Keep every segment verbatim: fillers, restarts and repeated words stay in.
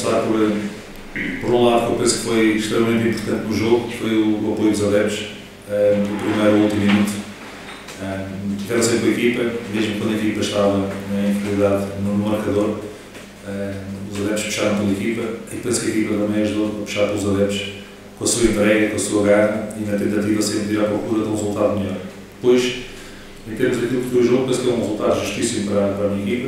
começar por, por um lado que eu penso que foi extremamente importante no jogo, que foi o, o apoio dos adeptos, uh, do primeiro ao último minuto. Uh, tiveram sempre a equipa, mesmo quando a equipa estava em inferioridade no, no marcador, uh, os adeptos puxaram pela equipa e penso que a equipa também ajudou a puxar pelos adeptos com a sua entrega, com a sua garra e na tentativa sempre de ir à procura de um resultado melhor. Depois, em termos daquilo que foi o jogo, penso que é um resultado justíssimo para, para a minha equipa.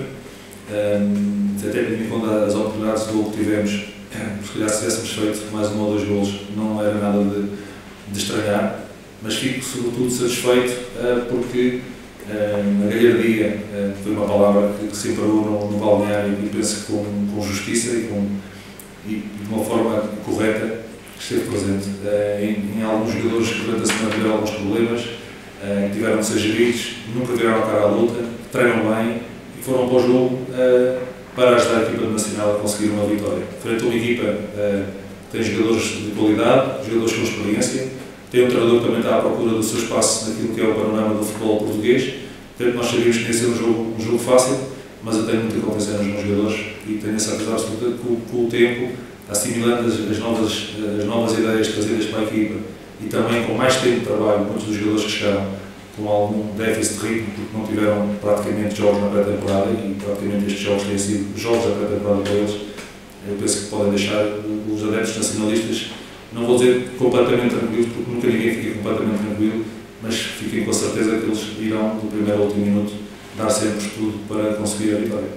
Um, até tendo em conta as oportunidades de gol que tivemos, se calhar se tivéssemos feito mais um ou dois golos não era nada de, de estranhar, mas fico sobretudo satisfeito uh, porque uh, a galhardia uh, foi uma palavra que, que se imperou no, no balneário e penso que com, com justiça e, com, e de uma forma correta esteve presente. Uh, em, em alguns jogadores que durante a semana tiveram alguns problemas, uh, tiveram de ser geridos, nunca viraram a cara à luta, treinam bem e foram para o jogo uh, para ajudar a equipa nacional a conseguir uma vitória. Frente a uma equipa uh, que tem jogadores de qualidade, jogadores com experiência, tem um treinador que também está à procura do seu espaço naquilo que é o panorama do futebol português. Portanto, nós sabíamos que nem ser um jogo, um jogo fácil, mas eu tenho muita confiança nos meus jogadores e tenho a certeza absoluta que com, com o tempo, assimilando as, as, novas, as novas ideias trazidas para a equipa e também com mais tempo de trabalho, muitos dos jogadores que chegaram com algum déficit de ritmo, porque não tiveram praticamente jogos na pré-temporada e praticamente estes jogos têm sido jogos da pré-temporada para eles, eu penso que podem deixar os adeptos nacionalistas, não vou dizer completamente tranquilos, porque nunca ninguém fica completamente tranquilo, mas fiquem com a certeza que eles irão, do primeiro ao último minuto, dar sempre tudo para conseguir a vitória.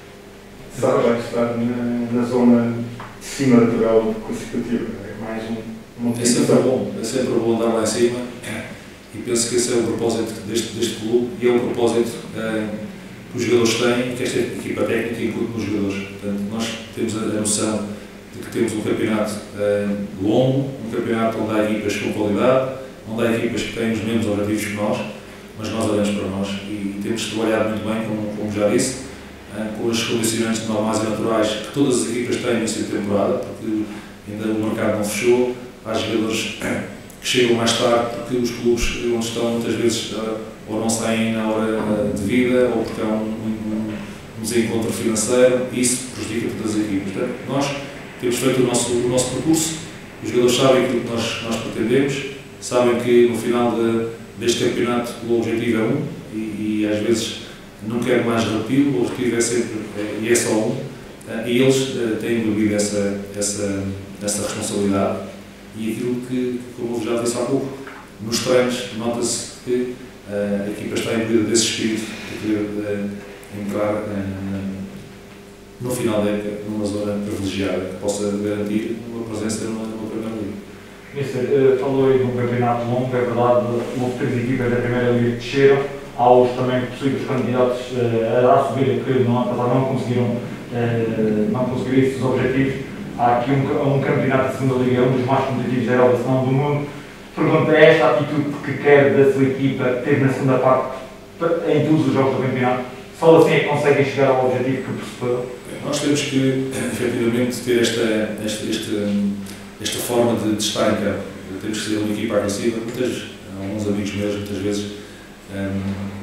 Sara vai estar na, na zona de cima da tabela classificativa, é mais um, um é sempre bom, é sempre bom andar lá em cima e penso que esse é o propósito deste, deste clube e é o propósito eh, que os jogadores têm e que esta equipa técnica inclui nos jogadores. Portanto, nós temos a, a noção de que temos um campeonato uh, longo, um campeonato onde há equipas com qualidade, onde há equipas que têm os mesmos objetivos que nós, mas nós olhamos para nós e temos trabalhado muito bem, como, como já disse, uh, com as condicionantes normais e naturais que todas as equipas têm nessa temporada, porque ainda o mercado não fechou, há jogadores que chegam mais tarde porque os clubes onde estão muitas vezes uh, ou não saem na hora uh, devida ou porque há um, um, um desencontro financeiro e isso prejudica todas as equipas. Portanto, nós temos feito o nosso, o nosso percurso, os jogadores sabem aquilo que nós, nós pretendemos, sabem que no final de, deste campeonato o objetivo é um e, e às vezes não quero mais repeti-lo, o objetivo é sempre, é, e é só um, e eles uh, têm bebido essa, essa, essa responsabilidade e aquilo que, como eu já disse há pouco, nos treinos nota-se que uh, a equipa está imbuída desse espírito de querer uh, entrar uh, no final da época, numa zona privilegiada que possa garantir uma presença numa, numa Primeira Liga. Mister, falou aí de um campeonato longo, é verdade, houve três equipas da Primeira Liga que desceram, há os também possíveis candidatos uh, a subir que no ano passado não conseguiram, uh, não conseguiram esses objetivos. Há aqui um, um campeonato da Segunda Liga, um dos mais competitivos da Europa, se não do mundo. Pergunta, é esta atitude que quer da sua equipa, que teve na segunda parte, em todos os jogos do campeonato? Só assim é que conseguem chegar ao objetivo que perceberam? Nós temos que, efetivamente, ter esta, esta, esta, esta forma de, de estar em campo. Temos que ser uma equipa agressiva. Muitas, alguns amigos meus, muitas vezes, um,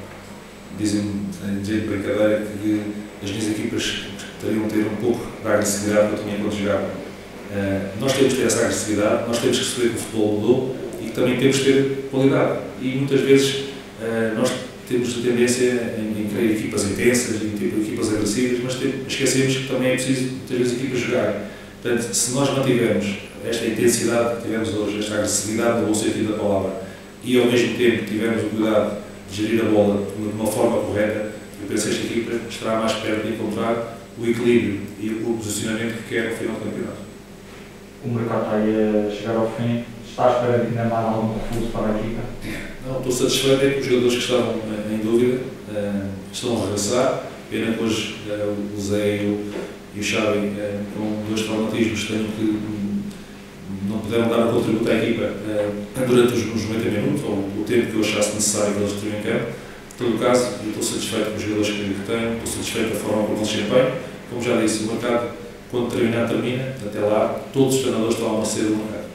dizem, dizem de brincadeira que as minhas equipas teriam de ter um pouco da agressividade que eu tinha quando jogava. Uh, nós temos que ter essa agressividade, nós temos que perceber que o futebol mudou e que também temos que ter qualidade. E muitas vezes uh, nós temos a tendência em, em querer equipas intensas, em equipas agressivas, mas tem, esquecemos que também é preciso, muitas vezes, equipas jogarem. Portanto, se nós mantivermos esta intensidade que tivemos hoje, esta agressividade no bom sentido da palavra, e ao mesmo tempo tivermos o cuidado de gerir a bola de uma forma correta, eu penso que esta equipa estará mais perto de encontrar o equilíbrio e o posicionamento que quer ao final do campeonato. O mercado está aí a chegar ao fim. Está à espera de ainda mais algum reforço para a equipa? Não, estou satisfeito é que os jogadores que estavam em dúvida uh, estão a regressar. Pena que hoje uh, o Zé e o, e o Xavi, uh, com dois traumatismos, tenham que um, não puderam dar o contributo à equipa uh, durante os, os noventa minutos, ou o tempo que eu achasse necessário que eles estejam em campo. Em todo o caso, eu estou satisfeito com os jogadores que, que tenho, estou satisfeito da forma como eles se empenham. Como já disse, o mercado, quando terminar, termina. Até lá, todos os treinadores estão a amassecer o mercado.